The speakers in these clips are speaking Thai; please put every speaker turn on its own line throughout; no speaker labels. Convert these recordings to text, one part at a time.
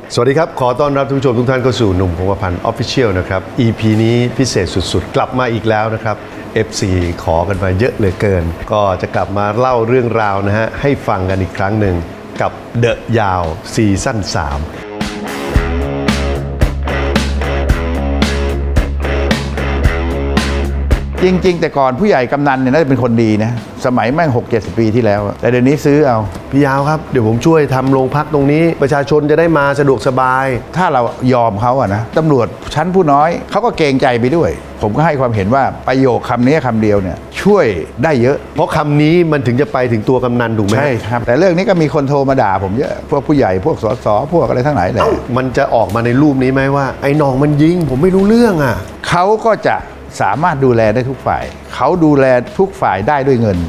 สวัสดีครับขอต้อนรับทุกผู้ชมทุกท่านเข้าสู่หนุ่มพงษ์พันธ์ Official นะครับ EP นี้พิเศษสุดๆกลับมาอีกแล้วนะครับ FC ขอกันมาเยอะเหลือเกินก็จะกลับมาเล่าเรื่องราวนะฮะให้ฟังกันอีกครั้งหนึ่งกับเดอะยาวซีซั่น 3
จริงๆแต่ก่อนผู้ใหญ่กำนันเนี่ยน่าจะเป็นคนดีนะสมัยแม่ง6-70 ปีที่แล้วแต่เดี๋ยวนี้ซื้อเอา
พี่ยาวครับเดี๋ยวผมช่วยทำโรงพักตรงนี้ประชาชนจะได้มาสะดวกสบาย
ถ้าเรายอมเขาอะนะตำรวจชั้นผู้น้อยเขาก็เกรงใจไปด้วยผมก็ให้ความเห็นว่าประโยคคำนี้คำเดียวเนี่ยช่วยได้เยอะ
เพราะคำนี้มันถึงจะไปถึงตัวกำนันถูกไหม
ใช่ครับแต่เรื่องนี้ก็มีคนโทรมาด่าผมเยอะพวกผู้ใหญ่พวกสสพวกอะไรทั้งหลายแหละ
มันจะออกมาในรูปนี้ไหมว่าไอ้น้องมันยิงผมไม่รู้เรื่องอ่ะ
เขาก็จะสามารถดูแลได้ทุกฝ่ายเขาดูแลทุกฝ่ายได้ด้วยเงิน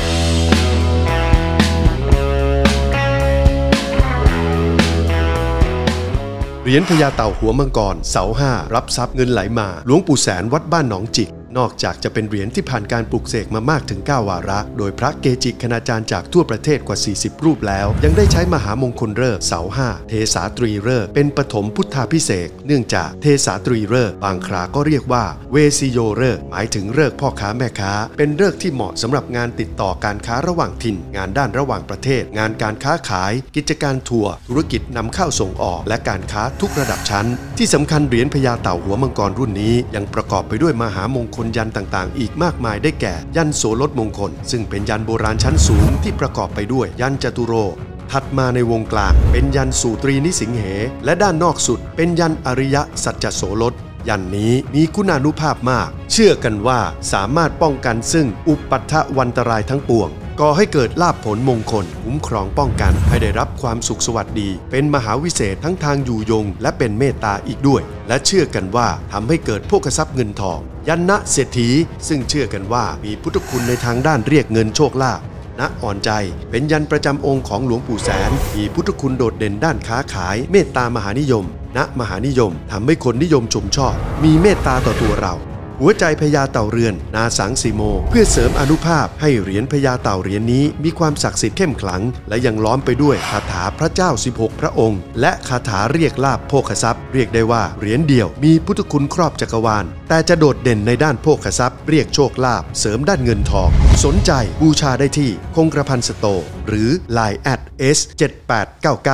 เหรียญพญาเต่าหัวมังกรเสา5รับทรัพย์เงินไหลมาหลวงปู่แสนวัดบ้านหนองจิกนอกจากจะเป็นเหรียญที่ผ่านการปลุกเสกมามากถึง9 วาระโดยพระเกจิคณาจารย์จากทั่วประเทศกว่า40 รูปแล้วยังได้ใช้มหามงคลฤกษ์เสา5เทสาตรีฤกษ์เป็นปฐมพุทธาภิเษกเนื่องจากเทสาตรีฤกษ์บางคราก็เรียกว่าเวสิโยฤกษ์หมายถึงฤกษ์พ่อค้าแม่ค้าเป็นฤกษ์ที่เหมาะสำหรับงานติดต่อการค้าระหว่างถิ่นงานด้านระหว่างประเทศงานการค้าขายกิจการทัวร์ธุรกิจนำเข้าส่งออกและการค้าทุกระดับชั้นที่สำคัญเหรียญพญาเต่าหัวมังกรรุ่นนี้ยังประกอบไปด้วยมหามงคลยันต์ต่างๆอีกมากมายได้แก่ยันโสรถมงคลซึ่งเป็นยันโบราณชั้นสูงที่ประกอบไปด้วยยันจตุโรถัดมาในวงกลางเป็นยันสูตรีนิสิงเหและด้านนอกสุดเป็นยันอริยสัจจโสรถยันนี้มีคุณานุภาพมากเชื่อกันว่าสามารถป้องกันซึ่งอุปัฏฐวันตรายทั้งปวงก่อให้เกิดลาภผลมงคลคุ้มครองป้องกันให้ได้รับความสุขสวัสดีเป็นมหาวิเศษทั้งทางอยู่ยงและเป็นเมตตาอีกด้วยและเชื่อกันว่าทำให้เกิดโภคทรัพย์เงินทองยันณเศรษฐีซึ่งเชื่อกันว่ามีพุทธคุณในทางด้านเรียกเงินโชคลาภณอ่อนใจเป็นยันประจำองค์ของหลวงปู่แสนมีพุทธคุณโดดเด่นด้านค้าขายเมตตามหานิยมณมหานิยมทำให้คนนิยมชมชอบมีเมตตาต่อตัวเราหัวใจพญาเต่าเรือนนาสังสีโมเพื่อเสริมอานุภาพให้เหรียญพญาเต่าเหรียญนี้มีความศักดิ์สิทธิ์เข้มขลังและยังล้อมไปด้วยคาถาพระเจ้า16 พระองค์และคาถาเรียกลาภโภคทรัพย์เรียกได้ว่าเหรียญเดียวมีพุทธคุณครอบจักรวาลแต่จะโดดเด่นในด้านโภคทรัพย์เรียกโชคลาภเสริมด้านเงินทองสนใจบูชาได้ที่คงกระพันสโตร์หรือ Line @s7899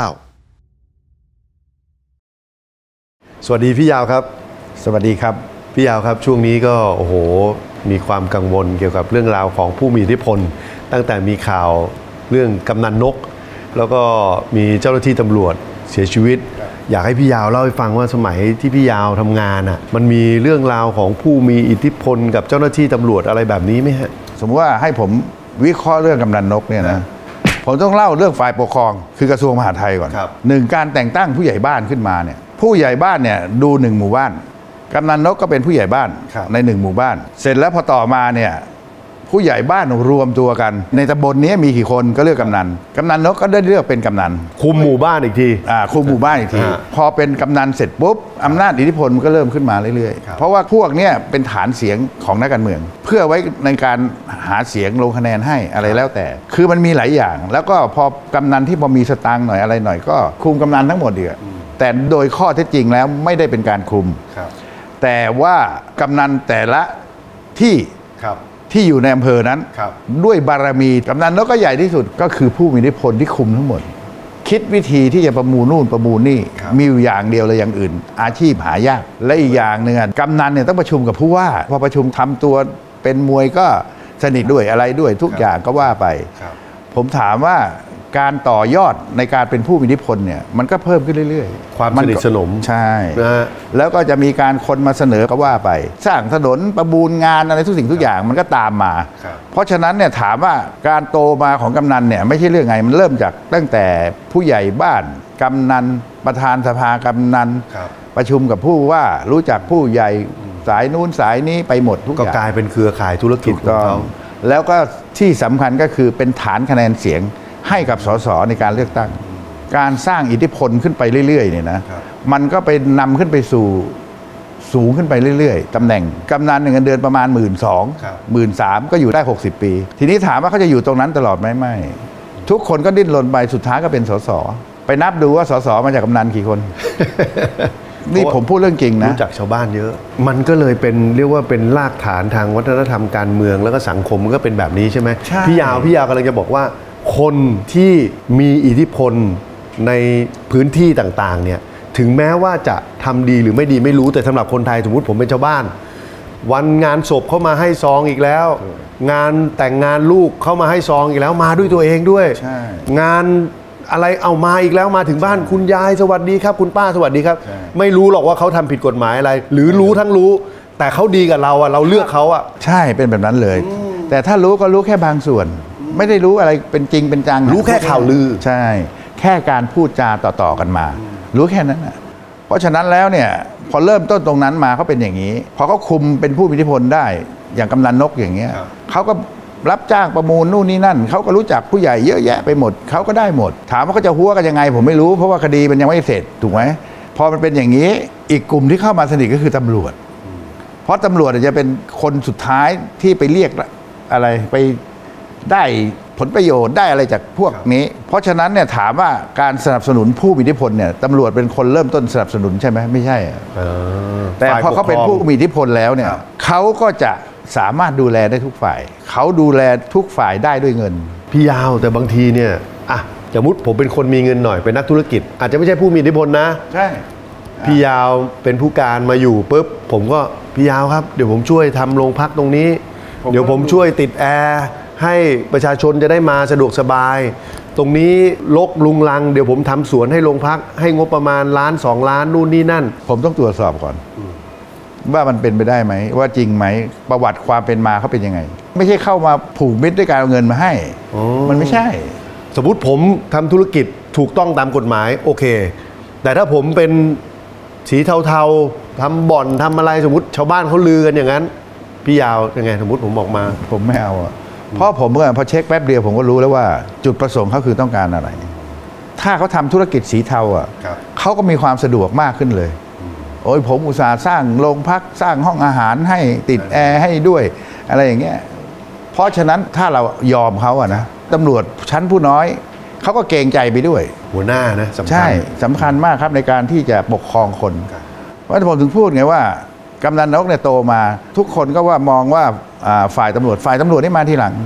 สวัสดีพี่ยาวครับ
สวัสดีครับ
พี่ยาวครับช่วงนี้ก็โอ้โหมีความกังวลเกี่ยวกับเรื่องราวของผู้มีอิทธิพลตั้งแต่มีข่าวเรื่องกำนันนกแล้วก็มีเจ้าหน้าที่ตำรวจเสียชีวิตอยากให้พี่ยาวเล่าให้ฟังว่าสมัยที่พี่ยาวทำงานอ่ะมันมีเรื่องราวของผู้มีอิทธิพลกับเจ้าหน้าที่ตำรวจอะไรแบบนี้ไหมฮะ
สมมติว่าให้ผมวิเคราะห์เรื่องกำนันนกเนี่ยนะผมต้องเล่าเรื่องฝ่ายปกครองคือกระทรวงมหาดไทยก่อนหนึ่งการแต่งตั้งผู้ใหญ่บ้านขึ้นมาเนี่ยผู้ใหญ่บ้านเนี่ยดู1 หมู่บ้านกำนันนกก็เป็นผู้ใหญ่บ้านใน1 หมู่บ้านเสร็จแล้วพอต่อมาเนี่ยผู้ใหญ่บ้านรวมตัวกันในตำบลนี้มีกี่คนก็เลือกกำนันนกก็ได้เลือกเป็นกำนัน
คุมหมู่บ้านอีกที
คุมหมู่บ้านอีกทีพอเป็นกำนันเสร็จปุ๊บอำนาจอิทธิพลมันก็เริ่มขึ้นมาเรื่อยๆเพราะว่าพวกนี้เป็นฐานเสียงของนักการเมืองเพื่อไว้ในการหาเสียงลงคะแนนให้อะไรแล้วแต่คือมันมีหลายอย่างแล้วก็พอกำนันที่พอมีสตางค์หน่อยอะไรหน่อยก็คุมกำนันทั้งหมดดีแต่โดยข้อเท็จจริงแล้วไม่ได้เป็นการคุมแต่ว่ากำนันแต่ละที่อยู่ในอำเภอนั้นด้วยบารมีกำนันนกก็ใหญ่ที่สุดก็คือผู้มีอิทธิพลที่คุมทั้งหมดคิดวิธีที่จะประมูลนู่นประมูลนี่มีอยู่อย่างเดียวเลยอย่างอื่นอาชีพหายากและอีกอย่างหนึ่งกำนันเนี่ยต้องประชุมกับผู้ว่าพอประชุมทำตัวเป็นมวยก็สนิทด้วยอะไรด้วยทุกอย่างก็ว่าไปผมถามว่าการต่อยอดในการเป็นผู้มีอิทธิพลเนี่ยมันก็เพิ่มขึ้นเรื่อย
ๆความสนิทสนม
ใช่แล้วก็จะมีการคนมาเสนอก็ว่าไปสร้างถนนประมูลงานอะไรทุกสิ่งทุกอย่างมันก็ตามมาเพราะฉะนั้นเนี่ยถามว่าการโตมาของกำนันเนี่ยไม่ใช่เรื่องไงมันเริ่มจากตั้งแต่ผู้ใหญ่บ้านกำนันประธานสภากำนันประชุมกับผู้ว่ารู้จักผู้ใหญ่สายนู้นสายนี้ไปหมดทุกอย่าง
ก็กลายเป็นเครือข่ายธุรกิจของเขา
แล้วก็ที่สำคัญก็คือเป็นฐานคะแนนเสียงให้กับสสในการเลือกตั้งการสร้างอิทธิพลขึ้นไปเรื่อยๆเนี่ยนะมันก็ไปนำขึ้นไปสู่สูงขึ้นไปเรื่อยๆตำแหน่งกำนันเงินเดือนประมาณ12,000-13,000ก็อยู่ได้60 ปีทีนี้ถามว่าเขาจะอยู่ตรงนั้นตลอดไหมไม่ทุกคนก็ดิ้นรนไปสุดท้ายก็เป็นสสไปนับดูว่าสสมาจากกำนันกี่คน นี่ผมพูดเรื่องจริงนะ
รู้จักชาวบ้านเยอะมันก็เลยเป็นเรียกว่าเป็นรากฐานทางวัฒนธรรมการเมืองแล้วก็สังคมมันก็เป็นแบบนี้ใช่ไหมพี่ยาวกำลังจะบอกว่าคนที่มีอิทธิพลในพื้นที่ต่างๆเนี่ยถึงแม้ว่าจะทำดีหรือไม่ดีไม่รู้แต่สำหรับคนไทยสมมติผมเป็นชาวบ้านวันงานศพเข้ามาให้ซองอีกแล้วงานแต่งงานลูกเข้ามาให้ซองอีกแล้วมาด้วยตัวเองด้วยงานอะไรเอามาอีกแล้วมาถึงบ้านคุณยายสวัสดีครับคุณป้าสวัสดีครับไม่รู้หรอกว่าเขาทำผิดกฎหมายอะไรหรือรู้ทั้งรู้แต่เขาดีกับเราอะเราเลือกเขาอะ
ใช่เป็นแบบนั้นเลยแต่ถ้ารู้ก็รู้แค่บางส่วนไม่ได้รู้อะไรเป็นจริงเป็นจัง
รู้แค่ข่าวลือ
ใช่แค่การพูดจาต่อๆกันมารู้แค่นั้นนะเพราะฉะนั้นแล้วเนี่ยพอเริ่มต้นตรงนั้นมาเขาเป็นอย่างนี้พอเขาคุมเป็นผู้มีอิทธิพลได้อย่างกำนันนกอย่างเงี้ยเขาก็รับจ้างประมูลนู่นนี่นั่นเขาก็รู้จักผู้ใหญ่เยอะแยะไปหมดเขาก็ได้หมดถามว่าเขาจะหัวกันยังไงผมไม่รู้เพราะว่าคดีมันยังไม่เสร็จถูกไหมพอมันเป็นอย่างนี้อีกกลุ่มที่เข้ามาสนิทก็คือตำรวจเพราะตำรวจจะเป็นคนสุดท้ายที่ไปเรียกอะไรไปได้ผลประโยชน์ได้อะไรจากพวกนี้เพราะฉะนั้นเนี่ยถามว่าการสนับสนุนผู้มีอิทธิพลเนี่ยตำรวจเป็นคนเริ่มต้นสนับสนุนใช่ไหมไม่ใช่แต่พอเขาเป็นผู้มีอิทธิพลแล้วเนี่ยเขาก็จะสามารถดูแลได้ทุกฝ่ายเขาดูแลทุกฝ่ายได้ด้วยเงิน
พี่ยาวแต่บางทีเนี่ยสมมติผมเป็นคนมีเงินหน่อยเป็นนักธุรกิจอาจจะไม่ใช่ผู้มีอิทธิพลนะ
ใช่
พี่ยาวเป็นผู้การมาอยู่ปุ๊บผมก็พี่ยาวครับเดี๋ยวผมช่วยทำโรงพักตรงนี้เดี๋ยวผมช่วยติดแอร์ให้ประชาชนจะได้มาสะดวกสบายตรงนี้รกลุงลังเดี๋ยวผมทำสวนให้โรงพักให้งบประมาณ1 ล้าน 2 ล้านนู่นนี่นั่น
ผมต้องตรวจสอบก่อนว่ามันเป็นไปได้ไหมว่าจริงไหมประวัติความเป็นมาเขาเป็นยังไงไม่ใช่เข้ามาผูกมิตรด้วยการเอาเงินมาให้มันไม่ใช่
สมมติผมทำธุรกิจถูกต้องตามกฎหมายโอเคแต่ถ้าผมเป็นสีเทาๆทำบ่อนทำอะไรสมมติชาวบ้านเขาลือกันอย่างนั้นพี่ยาวยังไงสมมติผมบอกมา
ผมไม่เอาเพราะผมพอเช็คแป๊บเดียวผมก็รู้แล้วว่าจุดประสงค์เขาคือต้องการอะไรถ้าเขาทำธุรกิจสีเทาเขาก็มีความสะดวกมากขึ้นเลยโอ้ยผมอุตส่าห์สร้างโรงพักสร้างห้องอาหารให้ติดแอร์ให้ด้วยอะไรอย่างเงี้ยเพราะฉะนั้นถ้าเรายอมเขานะตำรวจชั้นผู้น้อยเขาก็เกรงใจไปด้วย
หัวหน้านะสำคัญ
ใช่สำคัญมากครับในการที่จะปกครองคนเพราะผมถึงพูดไงว่ากำนันนกเนี่ยโตมาทุกคนก็ว่ามองว่าฝ่ายตำรวจนี่มาทีหลัง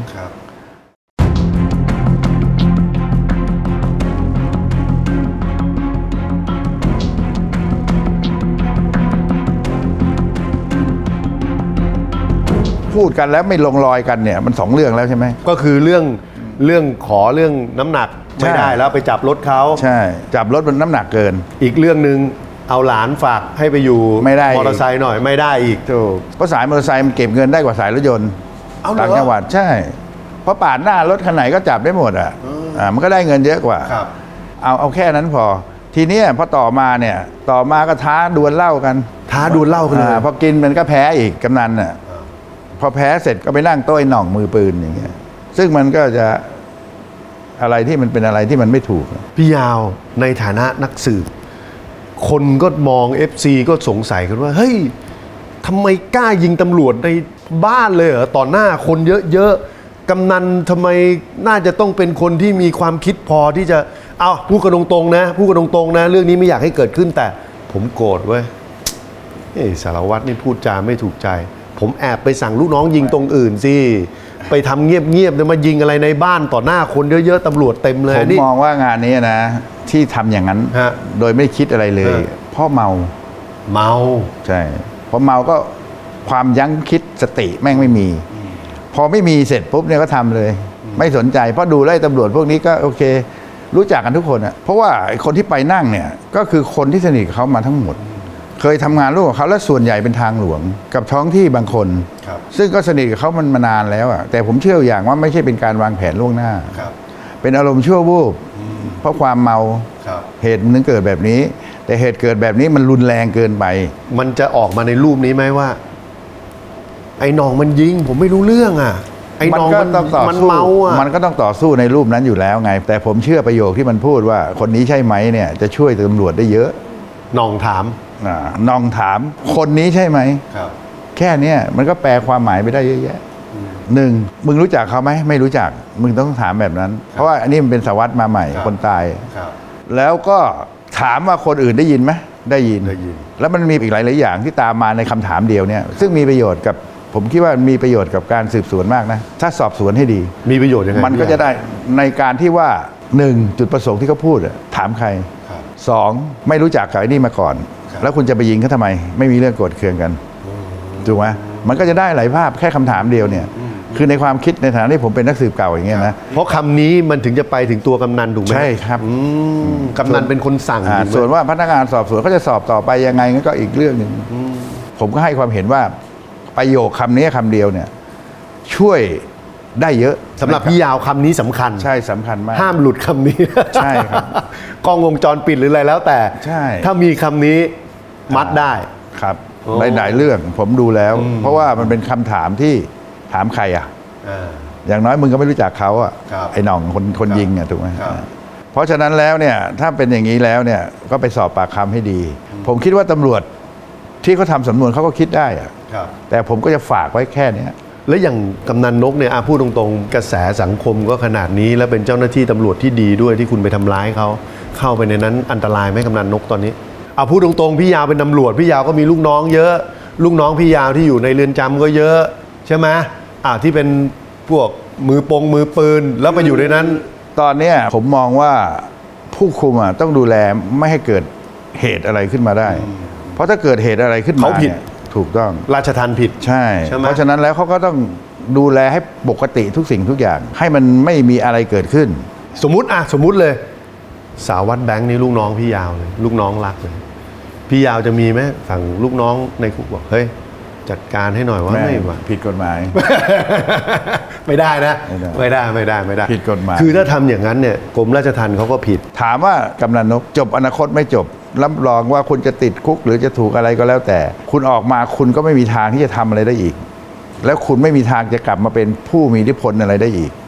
พูดกันแล้วไม่ลงรอยกันเนี่ยมัน2 เรื่องแล้วใช่ไหม
ก็คือเรื่องขอเรื่องน้ำหนักไม่ได้แล้วไปจับรถเขา
ใช่จับรถมันน้ำหนักเกิน
อีกเรื่องนึงเอาหลานฝากให้ไปอยู่
ไม่ได้
มอเตอร์ไซค์หน่อยไม่ได้อีก
ถูกเพราะสายมอเตอร์ไซค์มันเก็บเงินได้กว่าสายรถยนต์ต่างจังหวัดใช่เพราะปาดหน้ารถคันไหนก็จับได้หมดมันก็ได้เงินเยอะกว่าเอาแค่นั้นพอทีนี้พอต่อมาก็ท้าดวลเหล้ากันพอกินมันก็แพ้อีกกำนันน่ะพอแพ้เสร็จก็ไปนั่งโต๊ะหน่องมือปืนอย่างเงี้ยซึ่งมันก็จะอะไรที่มันเป็นอะไรที่มันไม่ถูก
พี่ยาวในฐานะนักสืบคนก็มอง FC ก็สงสัยกันว่าเฮ้ยทำไมกล้ายิงตำรวจในบ้านเลยเหรอต่อหน้าคนเยอะๆกำนันทำไมน่าจะต้องเป็นคนที่มีความคิดพอที่จะพูดกันตรงๆนะเรื่องนี้ไม่อยากให้เกิดขึ้นแต่ผมโกรธเว้ยสารวัตรนี่พูดจาไม่ถูกใจผมแอบไปสั่งลูกน้องยิงตรงอื่นสิไปทำเงียบๆมายิงอะไรในบ้านต่อหน้าคนเยอะๆตำรวจเต็มเลย
ผมมองว่างานนี้นะที่ทำอย่างนั้นโดยไม่คิดอะไรเลยเพราะเมาใช่เพราะเมาก็ความยั้งคิดสติแม่งไม่มีพอไม่มีเสร็จปุ๊บเนี่ยก็ทำเลยไม่สนใจเพราะดูไล่ตำรวจพวกนี้ก็โอเครู้จักกันทุกคนเพราะว่าคนที่ไปนั่งเนี่ยก็คือคนที่สนิทกับเขามาทั้งหมดเคยทำงานร่วมกับเขาและส่วนใหญ่เป็นทางหลวงกับท้องที่บางคนซึ่งก็สนิทกับเขามันมานานแล้วแต่ผมเชื่ออย่างว่าไม่ใช่เป็นการวางแผนล่วงหน้าเป็นอารมณ์ชั่ววูบเพราะความเมาเหตุมันถึงเกิดแบบนี้แต่เหตุเกิดแบบนี้มันรุนแรงเกินไป
มันจะออกมาในรูปนี้ไหมว่าไอ้น้องมันยิงผมไม่รู้เรื่องไอ้น้องมันเมา
มันก็ต้องต่อสู้ในรูปนั้นอยู่แล้วไงแต่ผมเชื่อประโยคที่มันพูดว่าคนนี้ใช่ไหมเนี่ยจะช่วยตำรวจได้เยอะ
น้องถาม
คนนี้ใช่ไหมแค่นี้มันก็แปลความหมายไปได้เยอะแยะ1มึงรู้จักเขาไหมไม่รู้จักมึงต้องถามแบบนั้นเพราะว่าอันนี้มันเป็นสารวัตรมาใหม่คนตายแล้วก็ถามว่าคนอื่นได้ยินไหมได้ยินแล้วมันมีอีกหลายอย่างที่ตามมาในคำถามเดียวเนี่ยซึ่งมีประโยชน์กับผมคิดว่ามีประโยชน์กับการสืบสวนมากนะถ้าสอบสวนให้ดี
มีประโยชน์ยังไง
มันก็จะได้ในการที่ว่า1จุดประสงค์ที่เขาพูดถามใคร2ไม่รู้จักกับไอ้นี่มาก่อนแล้วคุณจะไปยิงเขาทำไมไม่มีเรื่องโกรธเคืองกันถูกไหมมันก็จะได้หลายภาพแค่คำถามเดียวเนี่ยคือในความคิดในฐานะที่ผมเป็นนักสืบเก่าอย่างเงี้ยนะ
เพราะคำนี้มันถึงจะไปถึงตัวกำนันถูกไหม
ใช่ครับ
กำนันเป็นคนสั่ง
ส่วนว่าพนักงานสอบสวนเขาจะสอบต่อไปยังไงก็อีกเรื่องหนึ่งผมก็ให้ความเห็นว่าประโยคคำนี้คำเดียวเนี่ยช่วยได้เยอะ
สำหรับพี่ยาวคำนี้สำคัญ
ใช่สำคัญมาก
ห้ามหลุดคำนี้
ใช่ครับ
กล้องวงจรปิดหรืออะไรแล้วแต่
ใช่
ถ้ามีคำนี้มัดได้
ครับหลายเรื่องผมดูแล้วเพราะว่ามันเป็นคำถามที่ถามใครอย่างน้อยมึงก็ไม่รู้จักเขาไอ้หน่องคนยิงถูกไหมเพราะฉะนั้นแล้วเนี่ยถ้าเป็นอย่างนี้แล้วเนี่ยก็ไปสอบปากคำให้ดีผมคิดว่าตำรวจที่เขาทำสำนวนเขาก็คิดได้แต่ผมก็จะฝากไว้แค่นี้
แล้วอย่างกำนันนกเนี่ยพูดตรงๆกระแสสังคมก็ขนาดนี้แล้วเป็นเจ้าหน้าที่ตำรวจที่ดีด้วยที่คุณไปทำร้ายเขาเข้าไปในนั้นอันตรายไหมกำนันนกตอนนี้พูดตรงๆพี่ยาวเป็นตำรวจพี่ยาวก็มีลูกน้องเยอะลูกน้องพี่ยาวที่อยู่ในเรือนจำก็เยอะใช่ไหมที่เป็นพวกมือปืนแล้วไปอยู่ในนั้น
ตอนนี้ผมมองว่าผู้คุมต้องดูแลไม่ให้เกิดเหตุอะไรขึ้นมาได้เพราะถ้าเกิดเหตุอะไรขึ้นมา
เขาผิด
ถูกต้อง
ราชทัณฑ์ผิด
ใช่เพราะฉะนั้นแล้วเขาก็ต้องดูแลให้ปกติทุกสิ่งทุกอย่างให้มันไม่มีอะไรเกิดขึ้น
สมมุติเลยสารวัตรแบงค์นี่ลูกน้องพี่ยาวเลยลูกน้องรักเลยพี่ยาวจะมีไหมสั่งลูกน้องในคุกบอกเฮ้ยจัดการให้หน่อยว่าไม่
ผิดกฎหมาย
ไม่ได้นะไม่ได้
ผิดกฎหมาย
คือถ้าทำอย่างนั้นเนี่ยกรมราชทัณฑ์เขาก็ผิด
ถามว่ากำนันนกจบอนาคตไม่จบรับรองว่าคุณจะติดคุกหรือจะถูกอะไรก็แล้วแต่คุณออกมาคุณก็ไม่มีทางที่จะทำอะไรได้อีกแล้วคุณไม่มีทางจะกลับมาเป็นผู้มีอิทธิพลอะไรได้อีก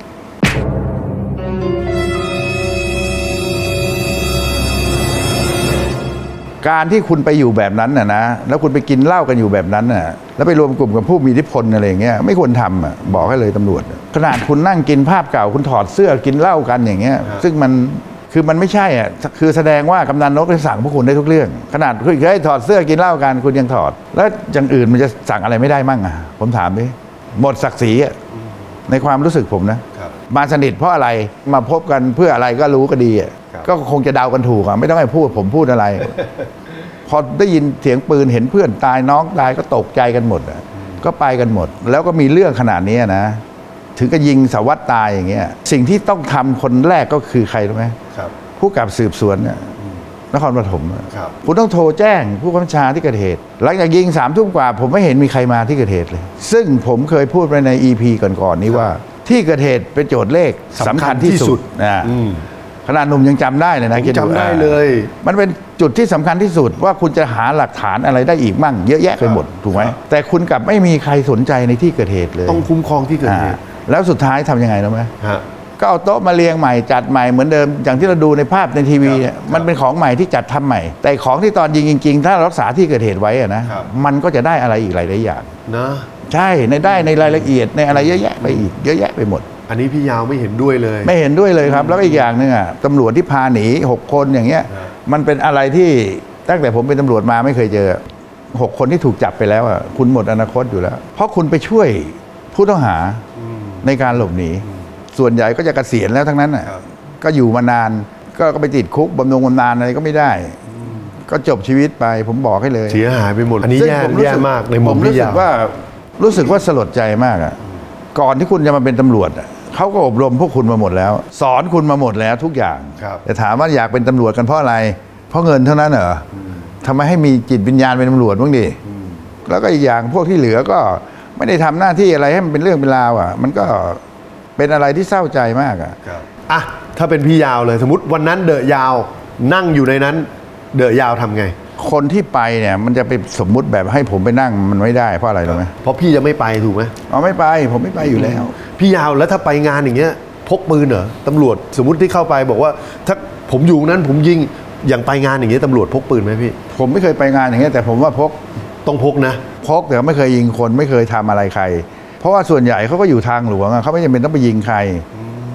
การที่คุณไปอยู่แบบนั้นนะแล้วคุณไปกินเหล้ากันอยู่แบบนั้นแล้วไปรวมกลุ่มกับผู้มีอิทธิพลอะไรอย่างเงี้ยไม่ควรทำบอกให้เลยตำรวจขนาดคุณนั่งกินภาพเก่าคุณถอดเสื้อกินเหล้ากันอย่างเงี้ยซึ่งมันไม่ใช่คือแสดงว่ากำนันนกได้สั่งพวกคุณได้ทุกเรื่องขนาดคุณเคยถอดเสื้อกินเหล้ากันคุณยังถอดแล้วอย่างอื่นมันจะสั่งอะไรไม่ได้มั่งผมถามดิหมดศักดิ์ศรีในความรู้สึกผมนะมาสนิทเพราะอะไรมาพบกันเพื่ออะไรก็รู้ก็ดีก็คงจะเดากันถูกไม่ต้องให้พูดผมพูดอะไรพอได้ยินเสียงปืนเห็นเพื่อนตายน้องตายก็ตกใจกันหมดก็ไปกันหมดแล้วก็มีเรื่องขนาดนี้นะถึงก็ยิงสารวัตรตายอย่างเงี้ยสิ่งที่ต้องทำคนแรกก็คือใครรู้ไหมผู้กำกับสืบสวนนครปฐมคุณต้องโทรแจ้งผู้บัญชาที่เกิดเหตุหลังจากยิง3 ทุ่มกว่าผมไม่เห็นมีใครมาที่เกิดเหตุเลยซึ่งผมเคยพูดไปใน EP ก่อนๆนี้ว่าที่เกิดเหตุเป็นโจทย์เลขสำคัญที่สุดขนาดหนุ่มยังจำได้เลยนะ
จำได้เลย
มันเป็นจุดที่สำคัญที่สุดว่าคุณจะหาหลักฐานอะไรได้อีกมั่งเยอะแยะไปหมดถูกไหมแต่คุณกลับไม่มีใครสนใจในที่เกิดเหตุเลย
ต้องคุ้มครองที่เกิดเหตุ
แล้วสุดท้ายทำยังไงรู้ไหมก็เอาโต๊ะมาเรียงใหม่จัดใหม่เหมือนเดิมอย่างที่เราดูในภาพในทีวีมันเป็นของใหม่ที่จัดทำใหม่แต่ของที่ตอนยิงจริงๆถ้ารักษาที่เกิดเหตุไว้นะมันก็จะได้อะไรอีกหลายอย่าง
นะ
ใช่ได้ในรายละเอียดในอะไรเยอะแยะไปอีกเยอะแยะไปหมด
อันนี้พี่ยาวไม่เห็นด้วยเลย
ไม่เห็นด้วยเลยครับแล้วอีกอย่างนึงตำรวจที่พาหนี6 คนอย่างเงี้ยมันเป็นอะไรที่ตั้งแต่ผมเป็นตำรวจมาไม่เคยเจอ6 คนที่ถูกจับไปแล้วคุณหมดอนาคตอยู่แล้วเพราะคุณไปช่วยผู้ต้องหาในการหลบหนีส่วนใหญ่ก็จะเกษียณแล้วทั้งนั้นก็อยู่มานานก็ไปติดคุกบำนาญอะไรก็ไม่ได้ก็จบชีวิตไปผมบอกให้เลย
เสียหายไปหมดอันนี้แย่มากในมุมพี่ยาว
รู้สึกว่าสลดใจมากก่อนที่คุณจะมาเป็นตำรวจเขาก็อบรมพวกคุณมาหมดแล้วสอนคุณมาหมดแล้วทุกอย่างแต่ถามว่าอยากเป็นตำรวจกันเพราะอะไรเพราะเงินเท่านั้นเหรอทำไมให้มีจิตวิญญาณเป็นตำรวจบ้างดิแล้วก็อีกอย่างพวกที่เหลือก็ไม่ได้ทำหน้าที่อะไรให้มันเป็นเรื่องเป็นราวมันก็เป็นอะไรที่เศร้าใจมาก
ถ้าเป็นพี่ยาวเลยสมมติวันนั้นเดอะยาวนั่งอยู่ในนั้นเดอะยาวทำไง
คนที่ไปเนี่ยมันจะไปสมมุติแบบให้ผมไปนั่งมันไม่ได้เพราะอะไรรู้ไหม
เพราะพี่จะไม่ไปถูกไหม
ไม่ไปผมไม่ไปอยู่แล้ว
พี่ยาวแล้วถ้าไปงานอย่างเงี้ยพกปืนเหรอตำรวจสมมติที่เข้าไปบอกว่าถ้าผมอยู่นั้นผมยิงอย่างไปงานอย่างเงี้ยตำรวจพกปืนไหมพี่
ผมไม่เคยไปงานอย่างเงี้ยแต่ผมว่าพก
ต้องพกนะ
พกแต่ไม่เคยยิงคนไม่เคยทำอะไรใครเพราะว่าส่วนใหญ่เขาก็อยู่ทางหลวงเขาไม่จำเป็นต้องไปยิงใคร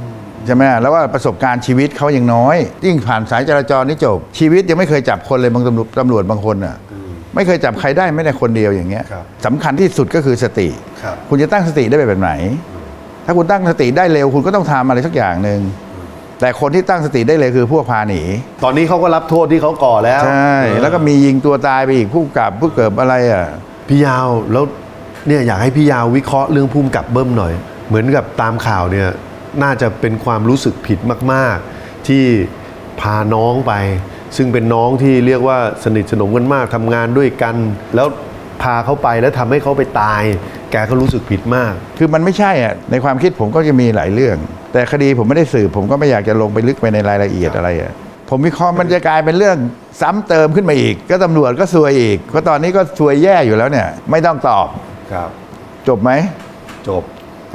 ใช่ไหมแล้วว่าประสบการณ์ชีวิตเขายังน้อยยิ่งผ่านสายจราจรนี่จบชีวิตยังไม่เคยจับคนเลยบางตำรวจบางคนอ่ะไม่เคยจับใครได้ไม่ได้คนเดียวอย่างเงี้ยสำคัญที่สุดก็คือสติคุณจะตั้งสติได้แบบไหนถ้าคุณตั้งสติได้เร็วคุณก็ต้องทำอะไรสักอย่างหนึ่งแต่คนที่ตั้งสติได้เลยคือพวกพาหนี
ตอนนี้เขาก็รับโทษที่เขาก่อแล้ว
ใช่แล้วก็มียิงตัวตายไปอีกผู้กำกับผู้เกิดอะไรอ่ะ
พี่ยาวแล้วเนี่ยอยากให้พี่ยาววิเคราะห์เรื่องภูมิกับเบิ้มหน่อยเหมือนกับตามข่าวเนี่ยน่าจะเป็นความรู้สึกผิดมากๆที่พาน้องไปซึ่งเป็นน้องที่เรียกว่าสนิทสนมกันมากทำงานด้วยกันแล้วพาเขาไปแล้วทำให้เขาไปตายแกก็รู้สึกผิดมาก
คือมันไม่ใช่อ่ะในความคิดผมก็จะมีหลายเรื่องแต่คดีผมไม่ได้สืบผมก็ไม่อยากจะลงไปลึกไปในรายละเอียดอะไรอ่ะผมวิเคราะห์มันจะกลายเป็นเรื่องซ้ำเติมขึ้นมาอีกก็ตำรวจก็ซวยอีกเพราะตอนนี้ก็ซวยแย่อยู่แล้วเนี่ยไม่ต้องตอบ
ครับ
จบไหม
จบ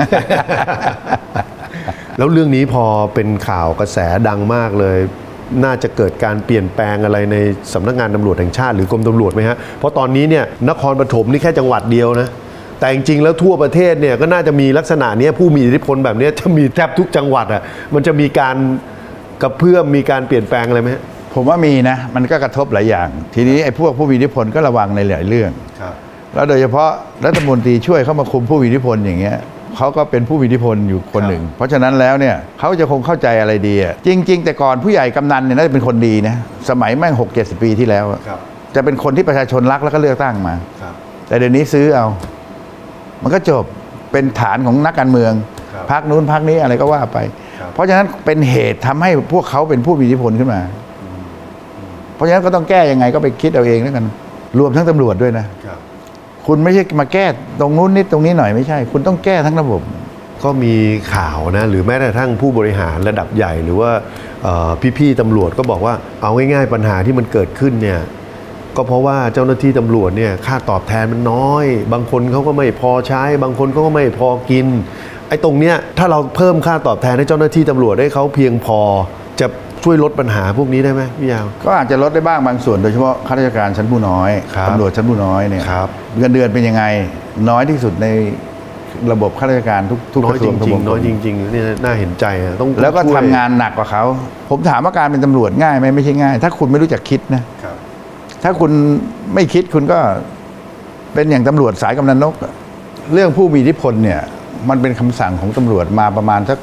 แล้วเรื่องนี้พอเป็นข่าวกระแสดังมากเลยน่าจะเกิดการเปลี่ยนแปลงอะไรในสำนักงานตำรวจแห่งชาติหรือกรมตำรวจไหมฮะเพราะตอนนี้เนี่ยนครปฐมนี่แค่จังหวัดเดียวนะแต่จริงๆแล้วทั่วประเทศเนี่ยก็น่าจะมีลักษณะนี้ผู้มีอิทธิพลแบบนี้จะมีแทบทุกจังหวัดอ่ะมันจะมีการกระเพื่อมมีการเปลี่ยนแปลงอะไรไหม
ผมว่ามีนะมันก็กระทบหลายอย่างทีนี้ไอ้พวกผู้มีอิทธิพลก็ระวังในหลายเรื่องแล้วโดยเฉพาะรัฐมนตรีช่วยเข้ามาคุมผู้มีอิทธิพลอย่างเงี้ยเขาก็เป็นผู้มีอิทธิพลอยู่คนหนึ่งเพราะฉะนั้นแล้วเนี่ยเขาจะคงเข้าใจอะไรดีอ่ะจริงๆแต่ก่อนผู้ใหญ่กำนันเนี่ยน่าจะเป็นคนดีนะสมัยแม่ง60-70 ปีที่แล้วจะเป็นคนที่ประชาชนรักแล้วก็เลือกตั้งมาแต่เดี๋ยวนี้ซื้อเอามันก็จบเป็นฐานของนักการเมืองพรรคนู้นพรรคนี้อะไรก็ว่าไปเพราะฉะนั้นเป็นเหตุทำให้พวกเขาเป็นผู้มีอิทธิพลขึ้นมาเพราะฉะนั้นก็ต้องแก้ยังไงก็ไปคิดเอาเองแล้วกันรวมทั้งตำรวจด้วยนะคุณไม่ใช่มาแก้ตรงนู้นนิดตรงนี้หน่อยไม่ใช่คุณต้องแก้ทั้งระบบ
ก็มีข่าวนะหรือแม้แต่ทั้งผู้บริหารระดับใหญ่หรือว่าพี่ๆตำรวจก็บอกว่าเอาง่ายๆปัญหาที่มันเกิดขึ้นเนี่ยก็เพราะว่าเจ้าหน้าที่ตำรวจเนี่ยค่าตอบแทนมันน้อยบางคนเขาก็ไม่พอใช้บางคนเขาก็ไม่พอกินไอ้ตรงเนี้ยถ้าเราเพิ่มค่าตอบแทนให้เจ้าหน้าที่ตำรวจให้เขาเพียงพอจะช่วยลดปัญหาพวกนี้ได้ไหมพี่ยาว
ก็อาจจะลดได้บ้างบางส่วนโดยเฉพาะข้าราชการชั้นผู้น้อยตำรวจชั้นผู้น้อยเนี่ยเงินเดือนเป็นยังไงน้อยที่สุดในระบบข้าราชการทุกกระทรวงทบวง
น้อยจริงๆนี่น่าเห็นใจต้อง
แล้วก็ทำงานหนักกว่าเขาผมถามว่าการเป็นตำรวจง่ายไหมไม่ใช่ง่ายถ้าคุณไม่รู้จักคิดนะถ้าคุณไม่คิดคุณก็เป็นอย่างตำรวจสายกำนันนกเรื่องผู้มีอิทธิพลเนี่ยมันเป็นคำสั่งของตำรวจมาประมาณสัก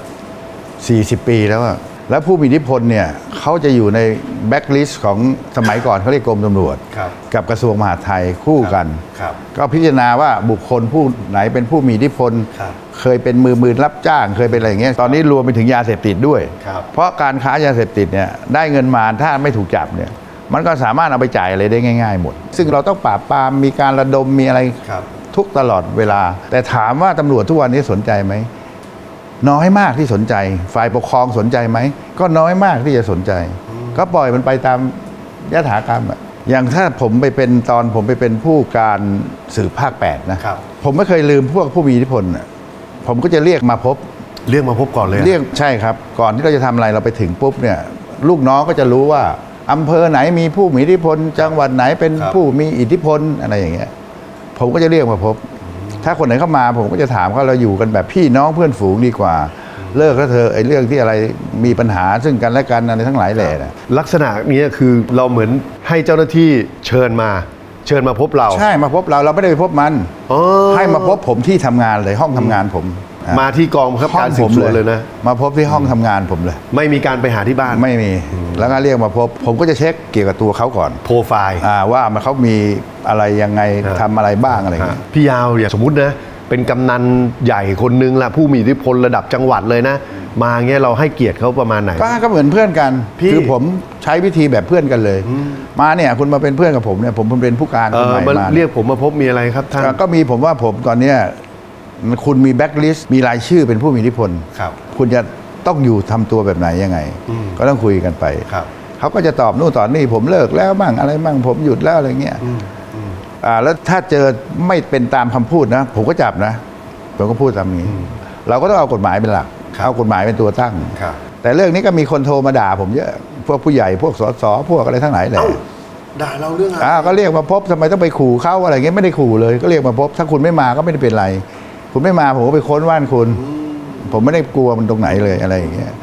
40 ปีแล้วแล้วผู้มีอิทธิพลเนี่ยเขาจะอยู่ในแบ็คลิสต์ของสมัยก่อนเขาเรียกกรมตำรวจกับกระทรวงมหาดไทยคู่กันก็พิจารณาว่าบุคคลผู้ไหนเป็นผู้มีอิทธิพลเคยเป็นมือรับจ้างเคยเป็นอะไรอย่างเงี้ยตอนนี้รวมไปถึงยาเสพติดด้วยเพราะการค้ายาเสพติดเนี่ยได้เงินมาถ้าไม่ถูกจับเนี่ยมันก็สามารถเอาไปจ่ายอะไรได้ง่ายๆหมดซึ่งเราต้องปราบปรามมีการระดมมีอะไรทุกตลอดเวลาแต่ถามว่าตำรวจทุกวันนี้สนใจไหมน้อยมากที่สนใจฝ่ายปกครองสนใจไหมก็น้อยมากที่จะสนใจก็ปล่อยมันไปตามยถากรรมอย่างถ้าผมไปเป็นตอนผมไปเป็นผู้การสืบภาค8นะผมไม่เคยลืมพวกผู้มีอิทธิพลผมก็จะเรียกมาพบ
ก่อนเลย
เรียกใช่ครับก่อนที่เราจะทำอะไรเราไปถึงปุ๊บเนี่ยลูกน้องก็จะรู้ว่าอำเภอไหนมีผู้มีอิทธิพลจังหวัดไหนเป็นผู้มีอิทธิพลอะไรอย่างเงี้ยผมก็จะเรียกมาพบถ้าคนไหนเข้ามาผมก็จะถามเขาเราอยู่กันแบบพี่น้องเพื่อนฝูงดีกว่าเลิกแล้วเธอไอ้เรื่องที่อะไรมีปัญหาซึ่งกันและกันอะไรทั้งหลายแหล่
ลักษณะนี้คือเราเหมือนให้เจ้าหน้าที่เชิญมาพบเรา
ใช่มาพบเราไม่ได้ไปพบมันให้มาพบผมที่ทำงานเลยห้องทำงานผม
มาที่กองบังคับการสืบสวนเลยนะ
มาพบที่ห้องทำงานผมเลย
ไม่มีการไปหาที่บ้าน
ไม่มีแล้วก็เรียกมาพบผมก็จะเช็คเกี่ยวกับตัวเขาก่อน
โปรไฟล์
ว่ามันเขามีอะไรยังไงทำอะไรบ้างอะไรอย่างเงี้ย
พี่ยาวอย่างสมมุตินะเป็นกำนันใหญ่คนนึงละผู้มีอิทธิพลระดับจังหวัดเลยนะมาเงี้ยเราให้เกียรติเขาประมาณไหน
ก็เหมือนเพื่อนกันคือผมใช้วิธีแบบเพื่อนกันเลยมาเนี่ยคุณมาเป็นเพื่อนกับผมเนี่ยผมเป็นผู้การคนใหม่มา
เรียกผมมาพบมีอะไรครับท่าน
ก็มีผมว่าผมตอนเนี้ยคุณมีแบ็คลิสต์มีรายชื่อเป็นผู้มีอิทธิพลคุณจะต้องอยู่ทำตัวแบบไหนยังไงก็ต้องคุยกันไปเขาก็จะตอบนู่นตอบนี่ผมเลิกแล้วบ้างอะไรบ้างผมหยุดแล้วอะไรเงี้ยแล้วถ้าเจอไม่เป็นตามคำพูดนะผมก็จับนะผมก็พูดตามนี้เราก็ต้องเอากฎหมายเป็นหลักเอากฎหมายเป็นตัวตั้งแต่เรื่องนี้ก็มีคนโทรมาด่าผมเยอะพวกผู้ใหญ่พวกสสพวกอะไรทั้งหลายแหละ
ด่าเราเรื่องอะไร
ก็เรียกมาพบทำไมต้องไปขู่เขาอะไรเงี้ยไม่ได้ขู่เลยก็เรียกมาพบถ้าคุณไม่มาก็ไม่ได้เป็นไรคุณไม่มาผมก็ไปค้นว่านคุณผมไม่ได้กลัวมันตรงไหนเลยอะไรอย่างเงี้ย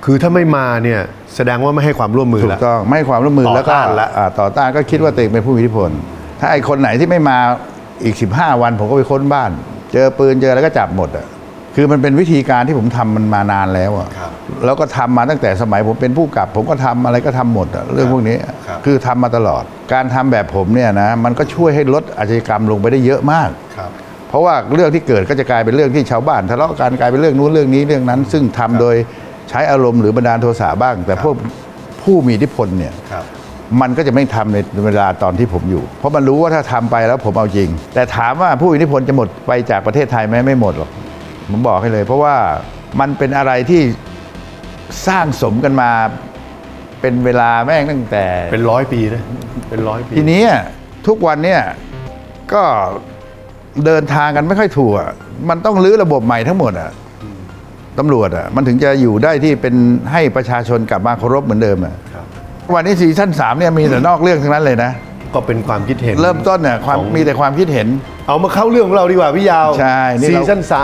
คือถ้าไม่มาเนี่ยแสดงว่าไม่ให้ความร่วมมือ
ถู
แล้ว
กต้องไม่ให้ความร่วมมือแล้วก็
ต่อต้านละ
ต่อต้านก็คิดว่าตัวเองเป็นผู้มีอิทธิพลถ้าไอ้คนไหนที่ไม่มาอีก15 วันผมก็ไปค้นบ้าน เจอปืนเจออะไรก็จับหมดอ่ะคือมันเป็นวิธีการที่ผมทำมันมานานแล้วอ่ะแล้วก็ทำมาตั้งแต่สมัยผมเป็นผู้กับผมก็ทำอะไรก็ทำหมดเรื่องพวกนี้คือทำมาตลอดการทำแบบผมเนี่ยนะมันก็ช่วยให้ลดอาชญากรรมลงไปได้เยอะมากเพราะว่าเรื่องที่เกิดก็จะกลายเป็นเรื่องที่ชาวบ้านทะเลาะกันกลายเป็นเรื่องนู้นเรื่องนี้เรื่องนั้น ซึ่งทำโดยใช้อารมณ์หรือบันดาลโทสะบ้าง แต่พวกผู้มีอิทธิพลเนี่ยมันก็จะไม่ทำในเวลาตอนที่ผมอยู่เพราะมันรู้ว่าถ้าทำไปแล้วผมเอาจริงแต่ถามว่าผู้มีอิทธิพลจะหมดไปจากประเทศไทยไหมไม่หมดหรอกผมบอกให้เลยเพราะว่ามันเป็นอะไรที่สร้างสมกันมาเป็นเวลาแม่งตั้งแต่
เป็น100 ปีนะเป็น100 ปี
ทีนี้ทุกวันเนี่ยก็เดินทางกันไม่ค่อยถูกมันต้องรื้อระบบใหม่ทั้งหมดตำรวจมันถึงจะอยู่ได้ที่เป็นให้ประชาชนกลับมาเคารพเหมือนเดิมวันนี้ซีซั่น3เนี่ยมีแต่นอกเรื่องทั้งนั้นเลยนะ
ก็เป็นความคิดเห็น
เริ่มต้นเนี่ยมีแต่ความคิดเห็น
เอามาเข้าเรื่องของเราดีกว่าพี่ยาว
ใช่
ซีซั่น3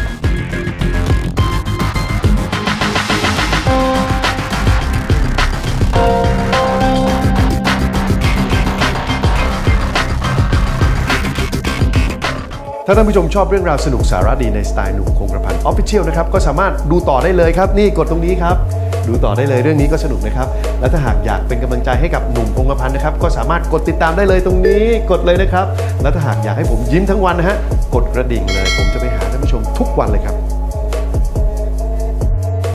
ถ้าท่านผู้ชมชอบเรื่องราวสนุกสาระดีในสไตล์หนุ่มคงกระพัน Official นะครับก็สามารถดูต่อได้เลยครับนี่กดตรงนี้ครับดูต่อได้เลยเรื่องนี้ก็สนุกนะครับและถ้าหากอยากเป็นกำลังใจให้กับหนุ่มคงกระพันนะครับก็สามารถกดติดตามได้เลยตรงนี้กดเลยนะครับและถ้าหากอยากให้ผมยิ้มทั้งวันนะฮะกดกระดิ่งเลยผมจะไปหาท่านผู้ชมทุกวันเลยครับ